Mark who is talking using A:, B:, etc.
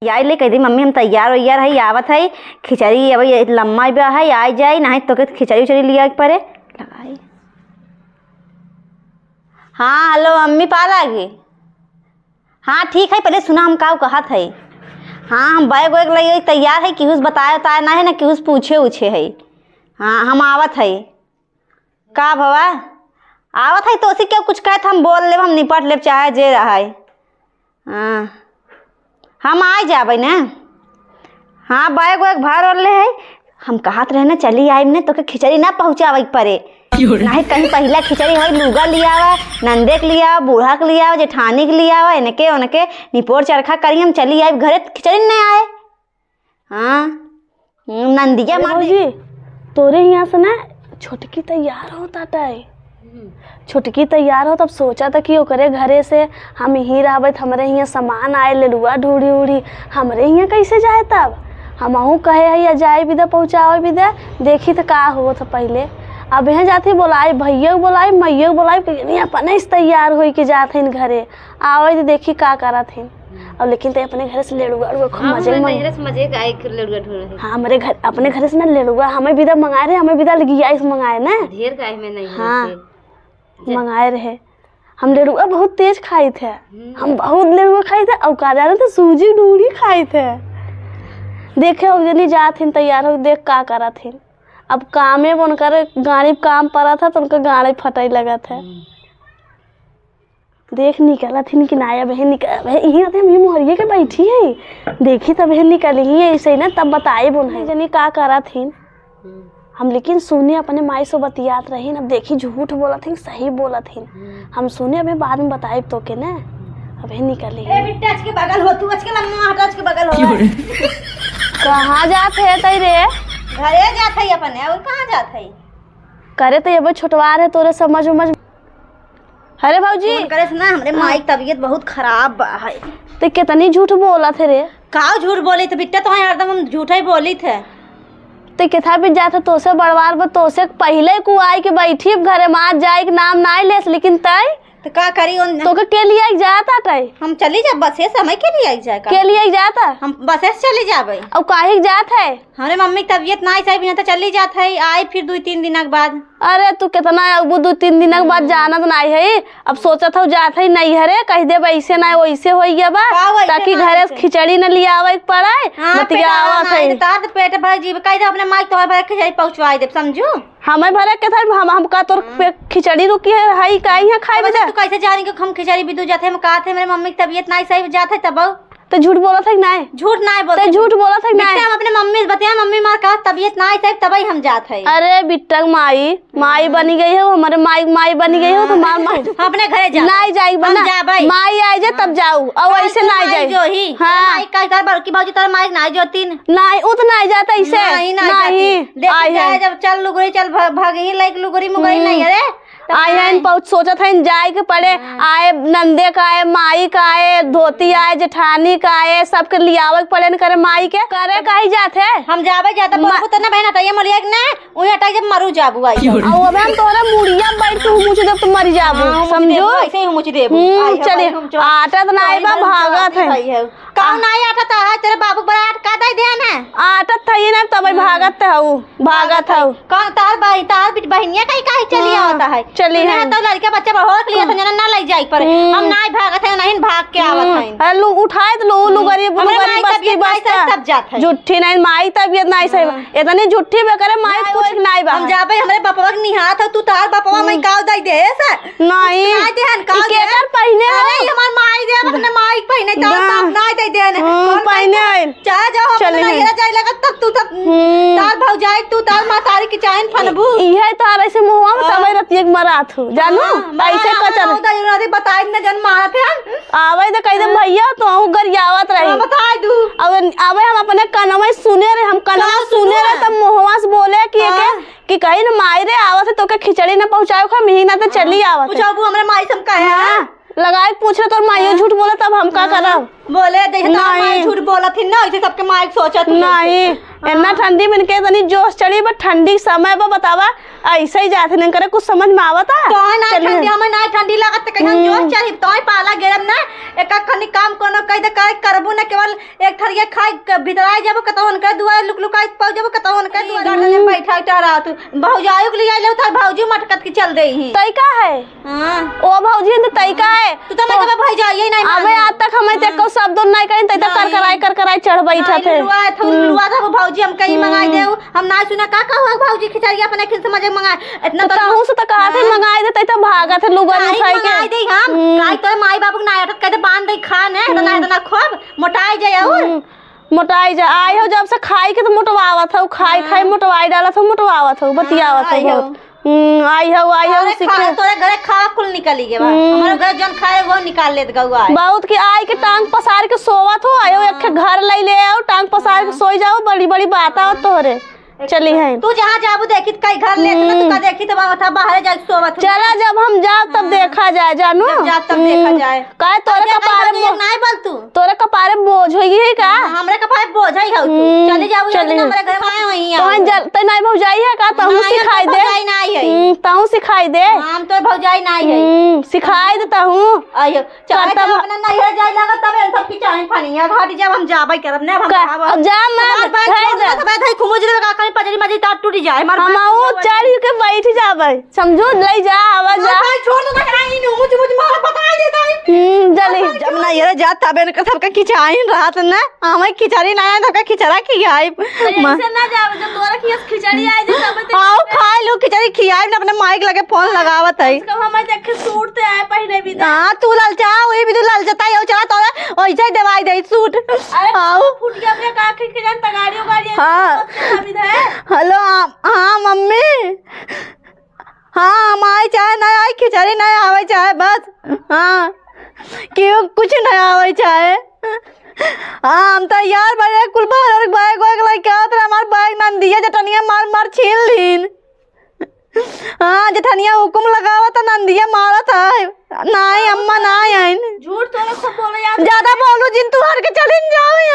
A: यार ले कह दी मम्मी हम तैयार वैयार है आवत है खिचड़ी अब लम्मा भी है आ जाए ना तो खिचड़ी उचड़ी लिया पड़े लगाई। हाँ हेलो मम्मी पा लागे। हाँ ठीक है पहले सुना हम का कहत है। हाँ हम बैग वैग लगे तैयार है केहूस बताया उताया ना है ना केहूस पूछे उछे है। हाँ हम आवत है का भवा आवत है तो उसी क्या कुछ कहे हम बोल ले हम निपट ले चाहे जे रहा है। हाँ हम आ जाबे ना। हाँ बैग वैग भर ले है हम कहत रहे ना चली आइब ने तो खिचड़ी ना पहुँचावे पड़े नहीं कहीं पहला खिचड़ी है लूगा लिया हुआ नंदे के लिया बूढ़ा के लिया जेठानी के लिया हुआ इनके उनके निपोर चरखा करी हम चली आइब घरे खिचड़ी नहीं आए। हाँ नंदिया
B: जी तोरे यहाँ से ना छोटकी तैयार होता टाई छुटकी तैयार हो तब सोचा था कि ओकरे घरे से हम यहीं रहबे हमारे यहाँ सामान आए लेलुआ ढूढ़ी उड़ी हमरे यहाँ कैसे जाए तब हम अहूँ कहे है या जाए भी दे पहुँचावे भी दे देखी तो का हो था पहले अब यहाँ जाती बोलाई भैया बोलाई मैया बोलाई नहीं अपने से तैयार हो के जाते घरे आवे तो देखी का करा थे अब लेकिन तो अपने घर से लेलुआ मजे हाँ हमारे घर अपने घर से ना लेलुआ हमें विदा मंगाए रहे हमें विदा लगी मंगाए ना ढेर का में नहीं हाँ मंगाए रहे हम लेड़ुआ बहुत तेज खाए थे हम बहुत लेड़ुआ खाए थे और का जाने थे सूजी ढूढ़ी खाए थे देखे जनी जाते तैयार हो देख का करा थे अब कामे उनकर गाड़ी काम पड़ा था तो उनका गाड़ी फटाई लगा था देख निकला थी कि नाया बहन निकल यहीं आते हम ये मोहरिए के बैठी है देखी तब बहन निकली ही ऐसे ही ना तब बताए बोल जनी का करा थी हम लेकिन सुने अपने माई से बतियात रही अब देखी झूठ बोला थी सही बोला थी हम सुने अभी बाद में बताए तो के ना अभी निकली
A: के बगल हो तू के लम्मा के बगल हो
B: कहाँ जात है तई रे
A: घरे जात है अपने और कहाँ जात है
B: करे तो ये छोटवार है तोरे समझ उमझ। अरे भाजी
A: करे ना हमरे माई की तबीयत बहुत खराब है
B: तो कितनी झूठ बोला थे रे
A: का झूठ बोली थे बिट्टा तो हरदम हम झूठा ही बोली थे
B: तो किथा भी जाता तो से बड़वार पर तो से पहले को आई के बैठी घरे मार जाए के नाम ना लेस लेकिन तय
A: तो का करी
B: तो के लिए जाता तय
A: हम चली जा बसे समय के लिए जाए
B: के लिए जाता
A: हम बसे से चली जाबे
B: और काहे जात है
A: हमारे मम्मी की तबीयत ना सही बिना तो चली जात है आई फिर 2-3 दिन के बाद।
B: अरे तू कितना वो 2-3 दिन के बाद जाना तो नहीं है अब सोचा था जात है नहीं हरे कह दे वैसे ना वैसे हो गया बा ताकि घरे खिचड़ी न लिया आवे पड़े बतिया आवत है
A: तार पेट भर जी कह दे अपने माई तो भर खिचड़ी पहुंचवाई दे समझू
B: हमें भरे के था हम का तोर खिचड़ी रुकी है का यहाँ खाए
A: तू कैसे जानी कि हम खिचड़ी भी दू जाते हम कहते मेरे मम्मी की तबीयत नहीं सही जाते तब
B: तो झूठ बोला था नहीं
A: झूठ नहीं बोलते
B: झूठ बोला था नहीं
A: हम अपने मम्मी से बताया मम्मी मार का तबीयत ना आई तब ही हम जाते हैं।
B: अरे बिट्टा माई बनी गई हो हमारे माई बनी गई हो तो माई
A: अपने घरे जा
B: नहीं जाई बना माई आई जाए तब जाऊ और ऐसे नहीं जाए
A: जो ही
B: हाँ
A: का बड़की भाजी तार माई नहीं जो तीन
B: नहीं उतना नहीं जाता ऐसे
A: नहीं जब चल लुगरी चल भागी लाइक लुगरी मुगरी नहीं अरे
B: आए हैं बहुत सोचा था जाए के पड़े आए नंदे का आए माई का आए धोती आए जेठानी का आए सबके लियावे पड़े न करे माई के करे कहीं जाते हम
A: जावे जाता बहुत तो ना बहन हटाइए मरिया के ना उही हटाई जब मरू जाबू आई
B: और अब हम तोरा मुड़िया बैठ के मुझे जब तुम मर जाबू समझो
A: ऐसे ही मुझे देबू
B: चले आटा तो ना आइबा भागत है
A: कौन नहीं आटा था तेरे बाबू बड़ा का दे देन है
B: आटा थई ना तब भागत है
A: कौन तार भाई तार बहनिया कहीं चली आता है
B: चली है
A: तो लड़का बच्चा बहुत लिया था ना ले जाई पर हम नहीं भागत है नहीं भाग के आवत है
B: लो उठाए तो लो गरीब बस की बस
A: तब जात है
B: झूठी नहीं माई तबीयत नहीं सही इतनी झूठी बेकरे माई कुछ नहीं बा
A: हम जाबे हमरे बापवा के निहात हो तू तार बापवा मैं काव दई दे सर
B: नहीं
A: देहन काव
B: केकर पहिने
A: अरे हमर माई दे अपने माई पहिने तार बाप नहीं दई देन
B: पहिने
A: चाह जाओ हम नहीं जाए लगा तब तू तब तार भाव जाए तू तार मां तारी की चाहन फनबू
B: इहे तार ऐसे मुहवा में तबे रतिए मरात हो जानू ऐसे कचर
A: उधर बताई न जन मारत है
B: आवे तो कह दे भैया तो हूं गरियावत रही
A: बताई दू
B: अब आवे हम अपने कनवा सुने रे हम कनवा सुने रे तब मुहवा से बोले कि कहीं न माई रे आवत है तो के खिचड़ी न पहुंचाओ खा महीना तो चली आवत
A: पूछाबू हमरे माई सम कहे
B: लगाए पूछ रहे तो माई झूठ बोले तब हम का करब।
A: बोले जैसे माई झूठ बोला थी ना ऐसे सबके माई सोचत
B: नहीं इतना ठंडी में के तनी जोश चढ़ी बट ठंडी समय पर बतावा ऐसे ही जाते नहीं करे कुछ समझ में आवता
A: तो ना ठंडी हमें ना ठंडी लागत कहीं हम जोश चढ़ी तो पाला गिरम ना एक खनी काम कोनो कह दे करबू ना केवल एक थरिया खाई भीतराई जाबो कतो उनका दुआ लुक लुकाई पाउ जाबो कतो उनका दुआ गाने में बैठा टरा तू भौजाई के लिए ले था भौजी मटकत के चल दे ही
B: तई का है
A: हां
B: ओ भौजी तो तई का है
A: तू तो मैं कबे भौजाई नहीं
B: अबे आज तक हमें ते को शब्द नहीं कहीं तई तो कर कराई चढ़ बैठा थे
A: लुआ था भौजी हम कहीं मंगाई दे हम ना सुना का हुआ भौजी खिचड़ी अपने खिन समझ मंगा इतना तो कहूं से तो कहा थे मंगाई दे तई तो भागा थे लुगा उठाई के मंगाई दे हम काई तो माई बाबू के नाटक कहते बांध दे खा ने ना खूब मोटाई जाए और
B: मोटाई जा आई हो जब से खाई के तो मोटवावत हो खाई मोटवाई डालत हो मोटवावत हो बतियावत हो बहुत आई हो
A: सिखा तोरे घरे खा कुल निकली के बा हमारे घर जन खाए वो निकाल लेत गौआ
B: बहुत की आई के टांग पसार के सोवत हो आयो एक घर ले आओ टांग पसार के सोई जाओ बड़ी बड़ी बात आवत तोरे चली है
A: तू जहाँ जाबू देखी कई घर ले तू का देखी तो बाहर जा सोवत
B: चला जब हम जाओ तब देखा जाए जानू
A: तब देखा जाए
B: काहे तोरे कपारे
A: नहीं बोल तू
B: तोरे कपारे बोझ होई है का
A: हमरे कपारे बोझ है तू चली जाबू हमारे घर में वही आ
B: तो जल त नहीं भौजाई है का तहू सिखाई दे
A: नहीं है
B: तहू सिखाई दे
A: हम तो भौजाई नहीं है
B: सिखाई दे तहू
A: आयो चाहे तब अपना नहीं है जाई लगा तब इन सब की चाहे फनिया घाटी जब हम जाबै करब ने हम
B: जा मैं
A: भाई खुमुज लगा कर पजरी मजी तात टूट जाए
B: हम आऊ चढ़ के बैठ जाबै समझो ले जा आवा जा
A: भाई छोड़ दो ना आई नु मुझ मार बता देता है
B: जल्दी
A: जब ना ये जा तबे न सबका खिचाई रात ना हमें खिचड़ी ना आया तो खिचड़ा खियाई
B: ऐसे ना जावे जब तोरा खिचड़ी आई दे तब
A: आओ खा लो खिचड़ी खियाई ना अपने माइक लगे फोन लगावत है
B: कब हम देख सूट ते आए पहले भी
A: हां तू ललचा वही भी तू ललचता है चला तो ओइसे दवाई दे सूट
B: आओ फुट गया अपने काखी के जान तगाड़ियों गाड़ी
A: हां हेलो हाँ मम्मी हाँ माई चाहे ना आई खिचड़ी नहीं आवे चाहे बस हाँ क्यों कुछ नहीं आवे चाहे हाँ हम तो यार बड़े कुल बाहर बैग वैग लेके आते हमारे बैग ना दिया जटनिया मार मार छीन लीन हाँ जटनिया हुकुम लगावा था नंदिया मारा था नहीं अम्मा ना आई
B: झूठ तो सब बोले यार
A: ज्यादा बोलू जिन तू हर के चलिन जाओ